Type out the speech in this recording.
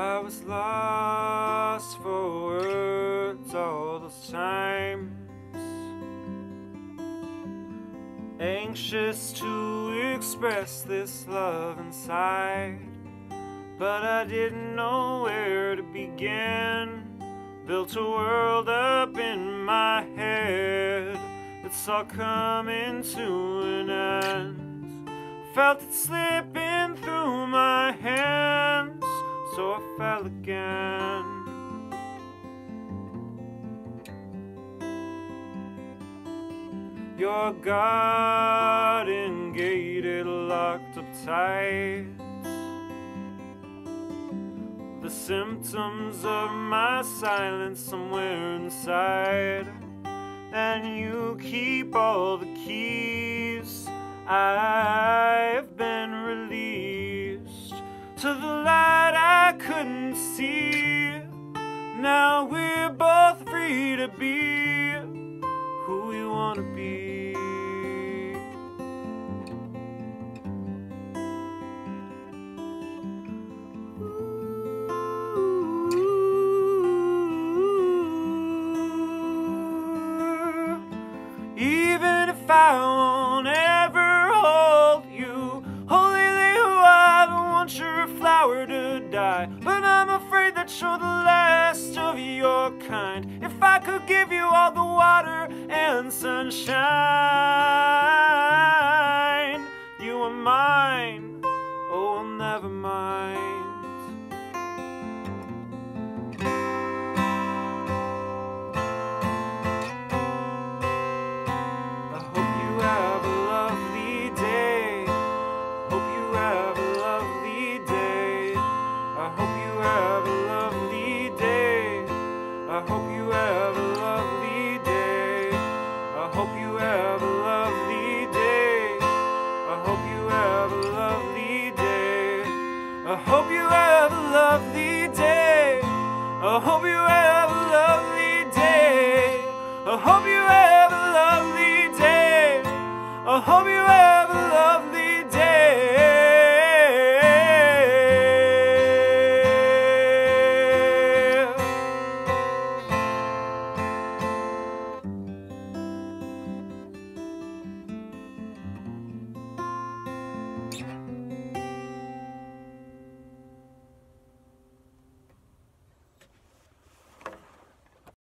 I was lost for words all those times, anxious to express this love inside, but I didn't know where to begin. Built a world up in my head, it's all coming to an end. Felt it slipping through my hands, so I fell again. Your garden gated, locked up tight, the symptoms of my silence somewhere inside, and you keep all the keys. I've been released to the light I couldn't see. Now we're both free to be who we want to be. Even if I won't ever hold you, holy little, I don't want your flower to die. But I'm afraid that you're the last of your kind. If I could give you all the water and sunshine, you are mine, oh, well, never mind.